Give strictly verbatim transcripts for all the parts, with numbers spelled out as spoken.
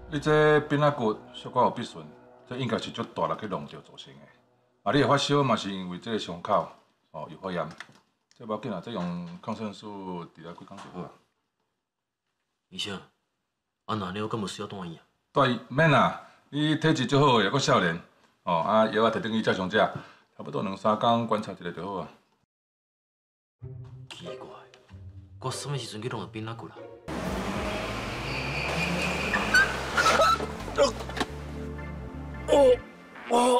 你这扁仔骨小可有必顺，这应该是足大力去弄着造成的。啊，你会发烧嘛，是因为这个伤口哦有发炎。这无要紧啊，这用抗生素治疗几工就好啊。 医生，啊那你我敢无需要住院啊？ 住院免啦，你体质足好，又阁少年，哦啊药啊摕转去照常食，差不多两三工观察一下就好啊。 奇怪，我什么时阵去弄到扁仔骨啦？ 哦，我，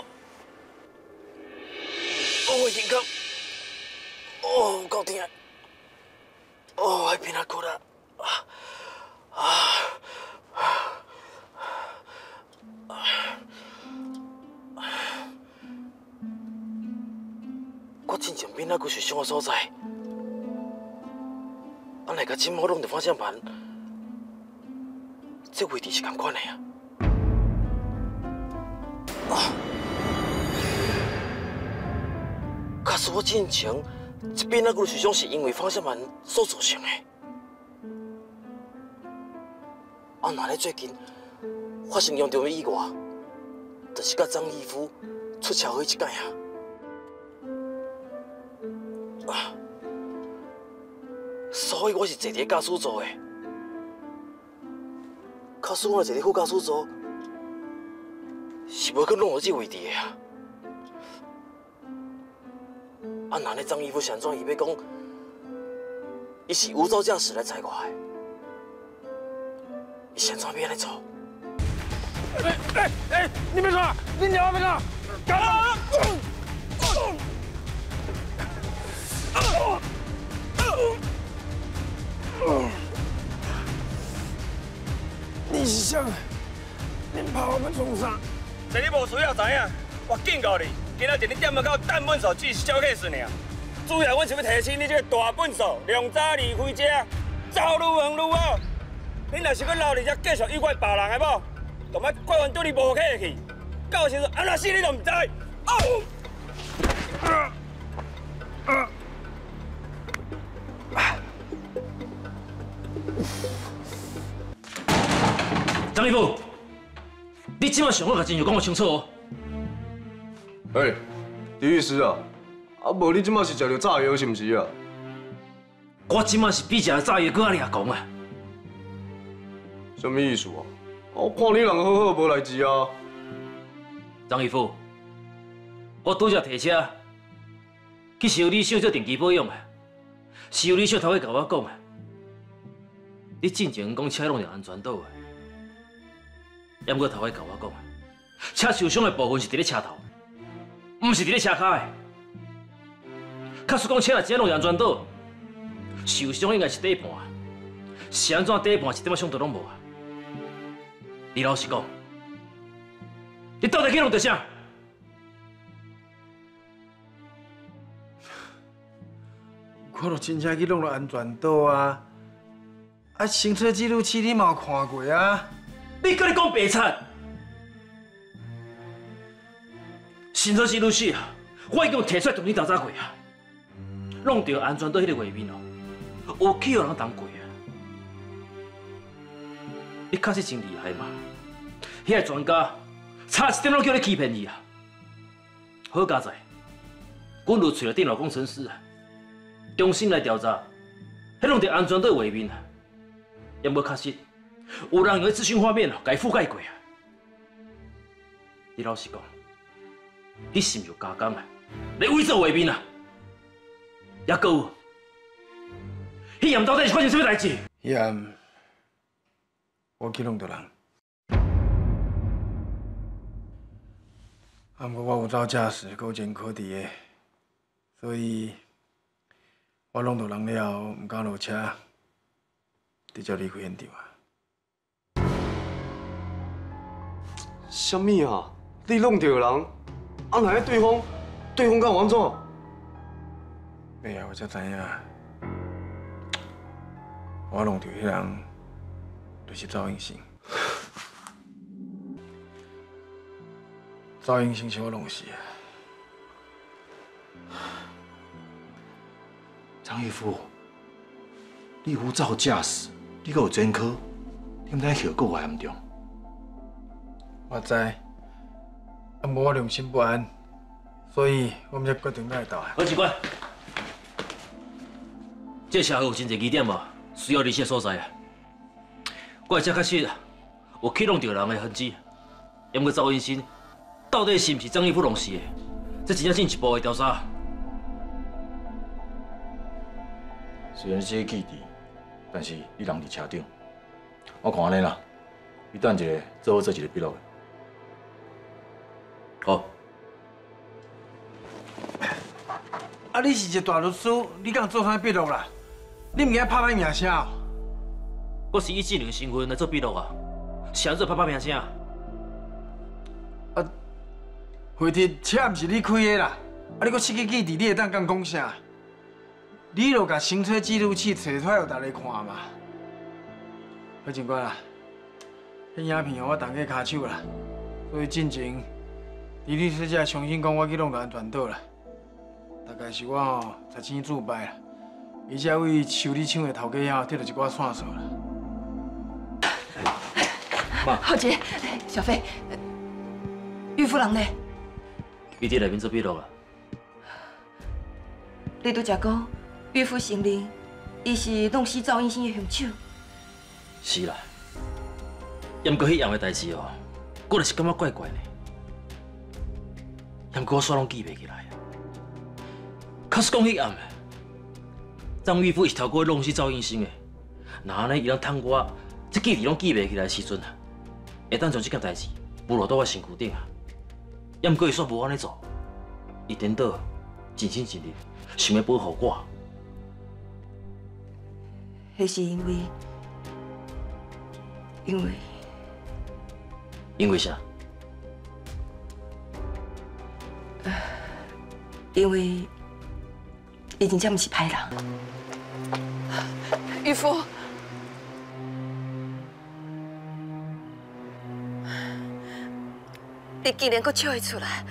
我眼角，哦，有够痛，哦，迄边仔骨啦，啊啊！我真正扁仔骨受伤的所在，啊，来甲浸好弄着方向盘，这位置是同款的啊。 啊！假使我进前这边那个受伤是因为方向盘所造成的，啊，那咧最近发生严重的意外，就是甲张义夫出车祸一届啊！啊！所以我是坐伫驾驶座的，假使我坐伫副驾驶座。 是无去弄到这位置的啊！啊，那呢张义夫是安怎？伊要讲，伊是无照驾驶来载我的，伊是安怎要安尼做？哎哎哎！你别说，你两个别说，干嘛？你是想恁怕我们冲啥？ 这你无需要知影，我警告你，今仔日你店门口等本数只是小 case 尔。主要阮想要提醒你这个大本数，量早离开这，走愈远愈好。你若是搁留伫这继续诱拐别人的某，就莫怪阮对你无客气。到时阵安怎死你都唔知。哦。 张义夫。 你即马上好甲真相讲个清楚哦！ 哎，李律师啊，啊无你即马是食着炸药是毋是啊？ 我即马是比食炸药搁较掠讲啊！ 什么意思啊？我看你人好好，无代志啊。 张义夫，我拄则提车去修理厂做定期保养啊，修理厂头尾甲我讲啊，你进前讲车弄着安全岛啊。 也毋过头尾甲我讲，车受伤的部分是伫咧车头，毋是伫咧车骹的。假使讲车若真弄安全岛，受伤应该是底盘，是安怎底盘一点仔伤都拢无啊？你老实讲，你到底去弄着啥？ 我著真正去弄到安全岛啊！啊，行车记录器你嘛有看过啊？ 你搁咧讲白贼？行车记录器啊，我已经摕出来同你调查过啊。弄到安全岛迄个画面哦，有去有人当过啊。你确实真厉害嘛！迄个专家差一点拢叫你欺骗伊啊！好佳哉，阮就找了电脑工程师啊，重新来调查，迄弄到安全岛画面啊，也无确实。 有人用资讯画面哦，甲伊覆盖过啊！你老实讲，你是毋是有加工啊？你伪造画面啊？也搁有，迄案到底是发生什么代志？ 迄案我去弄到人，啊，不过我有照驾驶，够前可敌的，所以我弄到人了后，唔敢落车，直接离开现场啊。 什么啊？你弄着人，啊那对方，对方敢有安怎？ 哎呀，我才知影，我弄着迄人就是赵应兴。赵应兴是我弄死的。 张义夫，你无照驾驶，你阁有前科，你毋知后果偌严重。 我知，啊，无我良心不安，所以我们才决定来斗啊。 何警官，这社会有真侪疑点无？需要你些所在啊。我会这确实有去弄到人的痕迹，也毋过赵医生到底是毋是张义夫弄死的？这真正进一步的调查。 虽然这个记忆，但是你人伫车顶，我看安尼啦，你等一下做好做一个笔录。 好。 啊，你是一个大律师，你敢做啥笔录啦？你唔惊拍歹名声哦？ 我是以证人身份来做笔录啊，是安怎拍拍名声？ 啊，会题车毋是你开的啦，啊，你搁失去记忆，你会当敢讲啥？你著甲行车记录器摕出来，互大家看嘛。何警官啊，迄影片我同个卡手啦，所以进前，李律师才相信讲我去弄到安全岛啦。大概是我吼十钱自败啦，而且为修理厂的头家吼得到一寡线索啦。 浩杰，小飞，玉夫人呢？ 伊伫内面做笔录啦。 你拄则讲，玉夫承认，伊是弄死赵医生的凶手。 是啦，也毋过迄样的代志哦，我就是感觉怪怪的。也毋过我煞拢记袂起来。假使讲迄暗，张玉夫是头过弄死赵医生的，那安尼伊通趁我这记忆拢记袂起来的时阵，会当将这件代志侮落到我身躯顶啊！也毋过伊煞无安尼做，伊颠倒尽心尽力，想要保护我。 迄是因为，因为， 因为啥？ 因为，伊真正毋是歹人。玉夫，你竟然阁笑会出来！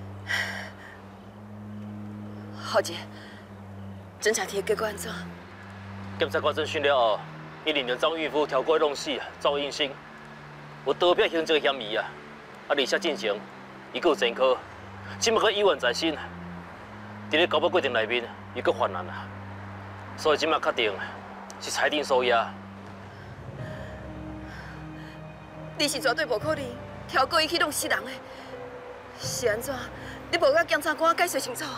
浩杰，侦查庭的结果安怎？ 检察官侦讯了后，伊认定张玉夫挑过弄死赵应生，有盗窃行窃嫌疑啊！啊，而且进前伊阁有前科，即麦阁遗憾在身，伫咧交保过程内面，伊阁犯案啊！所以即麦确定是裁定收押。 你是绝对无可能挑过伊去弄死人的，是安怎？你无甲检察官解释清楚？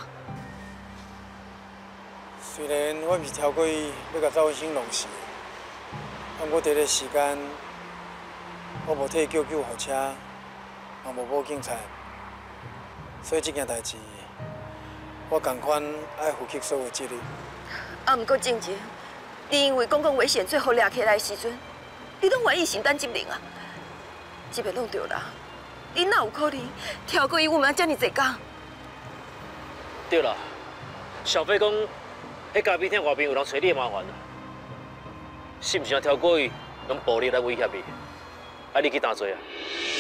虽然我毋是挑过伊要甲赵医生弄死，但我伫个时间，我无替救救护车，也无报警察，所以这件代志，我同款爱负起所有责任。 啊，毋过正前，你因为公共危险最后抓起来的时阵，你拢愿意承担责任啊？即便弄着人，你哪有可能挑过伊有名遮尔济工？ 对啦，小飞讲，迄嘉宾厅外面有人找你的麻烦啊，是毋是要挑过伊用暴力来威胁伊？啊，你去担罪啊？